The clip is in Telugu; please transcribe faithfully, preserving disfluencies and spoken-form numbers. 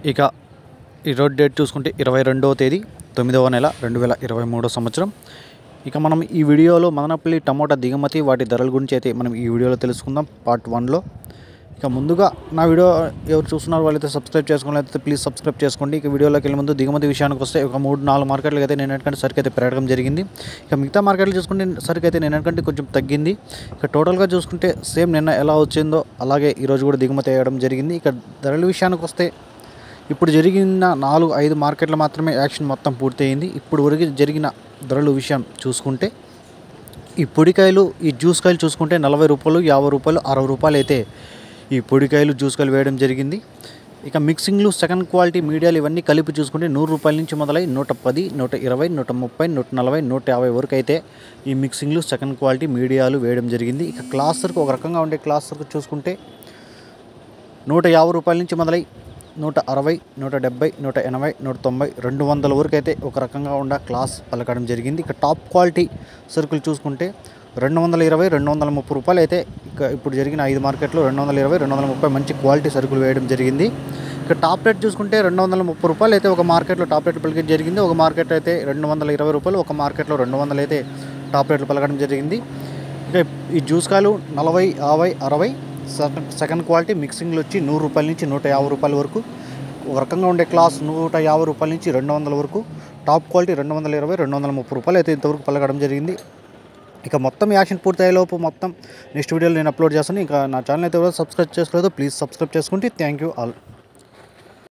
ఇక ఈరోజు డేట్ చూసుకుంటే ఇరవై రెండవ తేదీ తొమ్మిదవ నెల రెండు వేల ఇరవై మూడో సంవత్సరం. ఇక మనం ఈ వీడియోలో మదనపల్లి టమోటా దిగుమతి వాటి ధరల గురించి అయితే మనం ఈ వీడియోలో తెలుసుకుందాం పార్ట్ వన్లో. ఇక ముందుగా నా వీడియో ఎవరు చూస్తున్నారు వాళ్ళైతే సబ్స్క్రైబ్ చేసుకోవాలైతే ప్లీజ్ సబ్స్క్రైబ్ చేసుకోండి. ఇక వీడియోలోకి వెళ్ళే ముందు దిగుమతి విషయానికి వస్తే ఒక మూడు నాలుగు మార్కెట్లకి అయితే నేను ఎందుకంటే సరికి అయితే పెరగడం జరిగింది. ఇక మిగతా మార్కెట్లు చూసుకుంటే సరికి అయితే నేను ఎందుకంటే కొంచెం తగ్గింది. ఇక టోటల్గా చూసుకుంటే సేమ్ నిన్న ఎలా వచ్చిందో అలాగే ఈరోజు కూడా దిగుమతి అయ్యడం జరిగింది. ఇక ధరల విషయానికి వస్తే ఇప్పుడు జరిగిన నాలుగు ఐదు మార్కెట్లు మాత్రమే యాక్షన్ మొత్తం పూర్తయింది. ఇప్పుడు వరకు జరిగిన ధరల విషయం చూసుకుంటే ఈ పొడికాయలు ఈ జ్యూస్ కాయలు చూసుకుంటే నలభై రూపాయలు యాభై రూపాయలు అరవై రూపాయలు అయితే ఈ పొడికాయలు జ్యూస్ కాయలు వేయడం జరిగింది. ఇక మిక్సింగ్లు సెకండ్ క్వాలిటీ మీడియాలు ఇవన్నీ కలిపి చూసుకుంటే నూరు రూపాయల నుంచి మొదలై నూట పది నూట ఇరవై నూట ముప్పై నూట నలభై నూట యాభై వరకు అయితే ఈ మిక్సింగ్లు సెకండ్ క్వాలిటీ మీడియాలు వేయడం జరిగింది. ఇక క్లాసర్కు ఒక రకంగా ఉండే క్లాసర్కు చూసుకుంటే నూట యాభై రూపాయల నుంచి మొదలై నూట అరవై నూట డెబ్బై నూట ఎనభై నూట తొంభై రెండు వందల వరకు అయితే ఒక రకంగా ఉన్న క్లాస్ పలకడం జరిగింది. ఇక టాప్ క్వాలిటీ సరుకులు చూసుకుంటే రెండు వందల ఇరవై రెండు వందల ముప్పై రూపాయలు అయితే ఇక ఇప్పుడు జరిగిన ఐదు మార్కెట్లో రెండు వందల ఇరవై రెండు వందల ముప్పై మంచి క్వాలిటీ సరుకులు వేయడం జరిగింది. ఇక టాప్ రేట్ చూసుకుంటే రెండు వందల ముప్పై రూపాయలు అయితే ఒక మార్కెట్లో టాప్ రేట్ పలికడం జరిగింది. ఒక మార్కెట్ అయితే రెండు వందల ఇరవై రూపాయలు ఒక మార్కెట్లో రెండు వందలు అయితే టాప్ రేట్లు పలకడం జరిగింది. ఇక ఈ జ్యూస్ కాయలు నలభై యాభై అరవై సెకండ్ క్వాలిటీ మిక్సింగ్లు వచ్చి నూరు రూపాయల నుంచి నూట యాభై రూపాయల వరకు ఒక రకంగా ఉండే క్లాస్ నూట యాభై రూపాయల నుంచి రెండు వందల వరకు టాప్ క్వాలిటీ రెండు వందల ఇరవై రెండు వందల ముప్పై రూపాయలు అయితే ఇంతవరకు పలకడం జరిగింది. ఇక మొత్తం యాక్షన్ పూర్తయ్యేలోపు మొత్తం నెక్స్ట్ వీడియోలో నేను అప్లోడ్ చేస్తాను. ఇక నా ఛానల్ అయితే ఎవరో సబ్స్క్రైబ్ చేసుకోలేదు ప్లీజ్ సబ్స్క్రైబ్ చేసుకుంటే థ్యాంక్ యూ ఆల్.